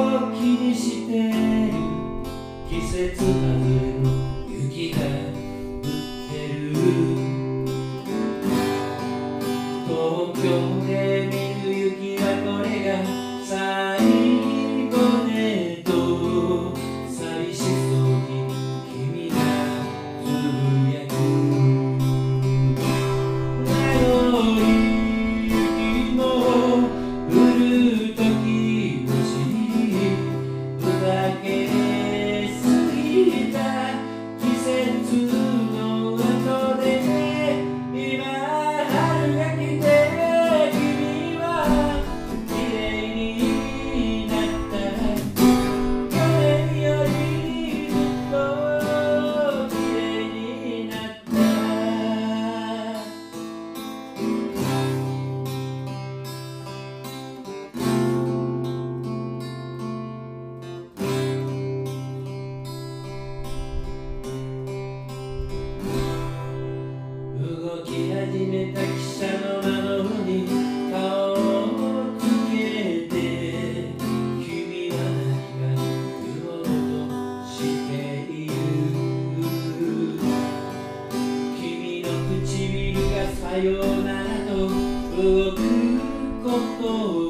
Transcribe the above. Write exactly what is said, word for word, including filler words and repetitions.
を気にしてる季節外れの雪が降ってる東京で見る雪はこれが最後ねと寂しそうに君がつぶやくなのに雪も降る時もし砕け過ぎた季節の後で今春が来て君は綺麗になった去年よりずっと綺麗になった動き始めた汽車の窓に顔をつけて君は何か言おうとしている君の唇がさよならと動くこと